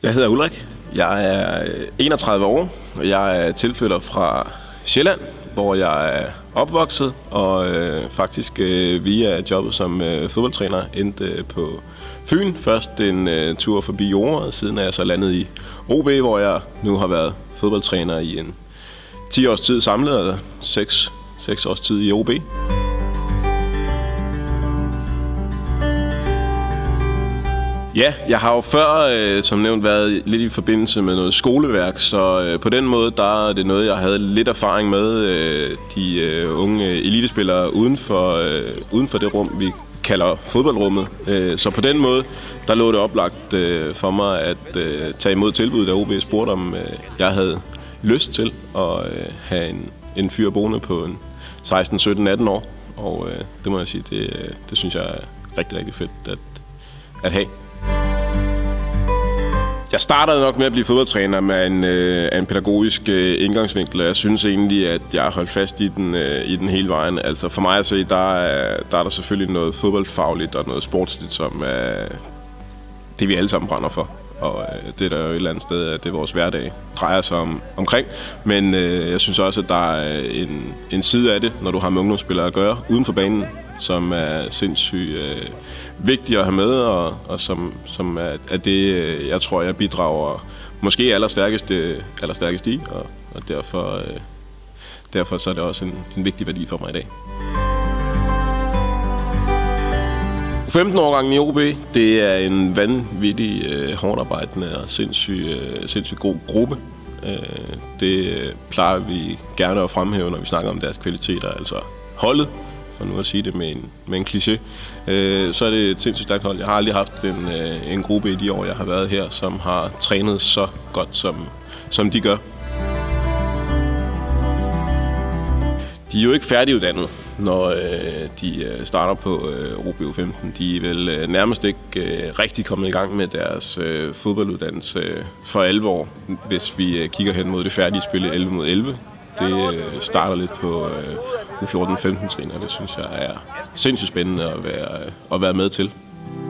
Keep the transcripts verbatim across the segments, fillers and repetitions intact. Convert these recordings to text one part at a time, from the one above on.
Jeg hedder Ulrik. Jeg er enogtredive år, og jeg er tilflytter fra Sjælland, hvor jeg er opvokset, og øh, faktisk øh, via jobbet som øh, fodboldtræner endte øh, på Fyn. Først en øh, tur forbi Jordet, siden er jeg så landet i O B, hvor jeg nu har været fodboldtræner i en ti års tid samlet, eller seks års tid i O B. Ja, jeg har jo før, øh, som nævnt, været lidt i forbindelse med noget skoleværk, så øh, på den måde, der er det noget, jeg havde lidt erfaring med, øh, de øh, unge elitespillere uden for, øh, uden for det rum, vi kalder fodboldrummet. Øh, så på den måde, der lå det oplagt øh, for mig at øh, tage imod tilbuddet, da O B spurgte, om øh, jeg havde lyst til at øh, have en, en fyr boende på en seksten, sytten, atten år. Og øh, det må jeg sige, det, det synes jeg er rigtig, rigtig fedt at, at have. Jeg startede nok med at blive fodboldtræner med en, øh, en pædagogisk øh, indgangsvinkel, og jeg synes egentlig, at jeg har holdt fast i den, øh, i den hele vejen. Altså for mig at se, der er, der er der selvfølgelig noget fodboldfagligt og noget sportsligt, som er det, vi alle sammen brænder for. Og øh, det er der jo et eller andet sted, at det vores hverdag drejer sig om, omkring. Men øh, jeg synes også, at der er en, en side af det, når du har med ungdomsspillere at gøre, uden for banen, som er sindssygt øh, vigtigt at have med, og, og som, som er, er det, jeg tror, jeg bidrager måske allerstærkest, allerstærkest i, og, og derfor, øh, derfor så er det også en, en vigtig værdi for mig i dag. femten-årgangen i O B, det er en vanvittig øh, hårdt arbejdende og sindssygt øh, sindssyg god gruppe. Øh, det plejer vi gerne at fremhæve, når vi snakker om deres kvaliteter, altså holdet, for nu at sige det med en, med en kliché. Øh, så er det et sindssygt stærkt hold. Jeg har aldrig haft en, øh, en gruppe i de år, jeg har været her, som har trænet så godt, som, som de gør. De er jo ikke færdiguddannet, når øh, de øh, starter på øh, O B U femten. De er vel øh, nærmest ikke øh, rigtig kommet i gang med deres øh, fodbolduddannelse øh, for alvor, hvis vi øh, kigger hen mod det færdige spil elleve mod elleve. Det øh, starter lidt på øh, U fjorten femten trin, og det synes jeg er sindssygt spændende at være, at være med til.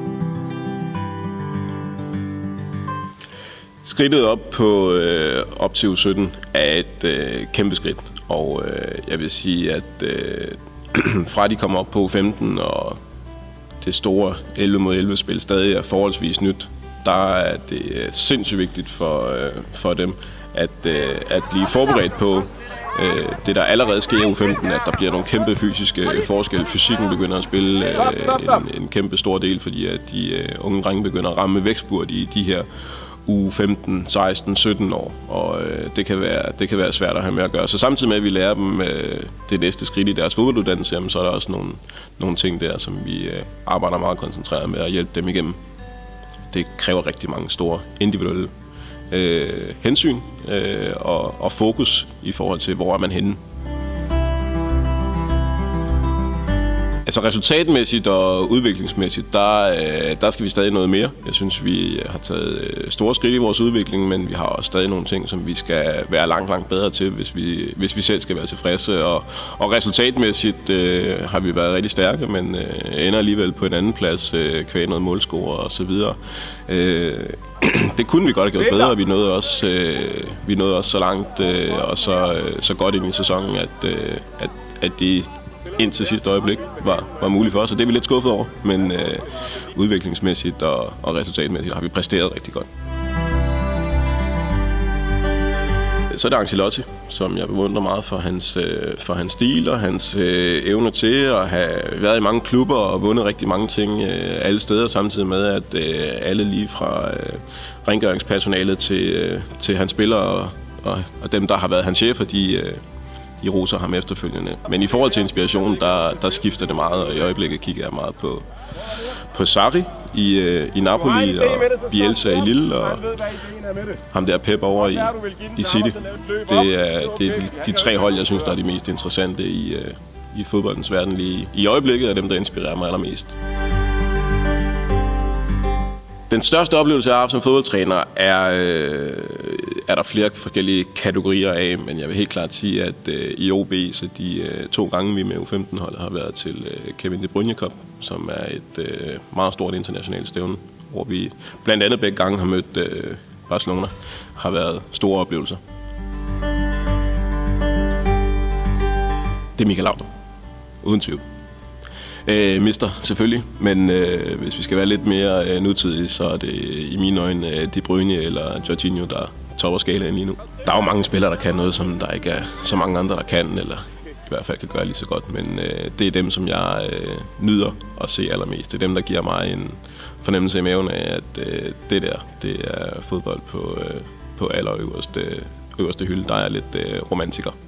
Skridtet op, på, øh, op til U sytten er et øh, kæmpe skridt. Og øh, jeg vil sige, at øh, fra de kommer op på U femten, og det store elleve mod elleve spil stadig er forholdsvis nyt, der er det øh, sindssygt vigtigt for, øh, for dem at, øh, at blive forberedt på øh, det, der allerede sker i U femten, at der bliver nogle kæmpe fysiske forskelle. Fysikken begynder at spille øh, en, en kæmpe stor del, fordi at de øh, unge drenge begynder at ramme vækstspurt i de her U femten, seksten, sytten år, og øh, det, kan være, det kan være svært at have med at gøre. Så samtidig med, at vi lærer dem øh, det næste skridt i deres fodbolduddannelse, jamen, så er der også nogle, nogle ting der, som vi øh, arbejder meget koncentreret med at hjælpe dem igennem. Det kræver rigtig mange store individuelle øh, hensyn øh, og, og fokus i forhold til, hvor er man henne. Altså resultatmæssigt og udviklingsmæssigt, der, der skal vi stadig noget mere. Jeg synes, vi har taget store skridt i vores udvikling, men vi har også stadig nogle ting, som vi skal være langt, langt bedre til, hvis vi, hvis vi selv skal være tilfredse. Og, og resultatmæssigt øh, har vi været rigtig stærke, men øh, ender alligevel på en anden plads, øh, kvæg noget målscore og så videre. Øh, det kunne vi godt have gjort bedre. Vi nåede også, øh, vi nåede også så langt øh, og så, øh, så godt ind i sæsonen, at, øh, at, at det indtil sidste øjeblik var, var muligt for os, og det er vi lidt skuffet over, men øh, udviklingsmæssigt og, og resultatmæssigt har vi præsteret rigtig godt. Så er det Ancelotti, som jeg beundrer meget for hans, øh, for hans stil og hans øh, evne til at have været i mange klubber og vundet rigtig mange ting øh, alle steder, samtidig med, at øh, alle lige fra øh, rengøringspersonalet til, øh, til hans spillere og, og, og dem, der har været hans chefer, de øh, de roser ham efterfølgende. Men i forhold til inspiration, der, der skifter det meget, og i øjeblikket kigger jeg meget på, på Sarri i, øh, i Napoli, og Bielsa i Lille, og ham der Pep over i, i City. Det er, det er de tre hold, jeg synes, der er de mest interessante i, øh, i fodboldens verden lige i øjeblikket, og dem, der inspirerer mig allermest. Den største oplevelse, jeg har haft som fodboldtræner, er, øh, er der flere forskellige kategorier af, men jeg vil helt klart sige, at øh, i O B, så de øh, to gange vi med U femten-holdet har været til øh, Kevin De Bruyne Cup, som er et øh, meget stort internationalt stævne, hvor vi blandt andet begge gange har mødt øh, Barcelona har været store oplevelser. Det er Michael Laudrup. Uden tvivl. Øh, mister selvfølgelig, men øh, hvis vi skal være lidt mere øh, nutidige, så er det i mine øjne øh, De Bruyne eller Jorginho, der topper skalaen lige nu. Der er jo mange spillere, der kan noget, som der ikke er så mange andre, der kan, eller i hvert fald kan gøre lige så godt, men øh, det er dem, som jeg øh, nyder at se allermest. Det er dem, der giver mig en fornemmelse i maven af, at øh, det der, det er fodbold på, øh, på allerøverste øverste hylde. Der er lidt øh, romantiker.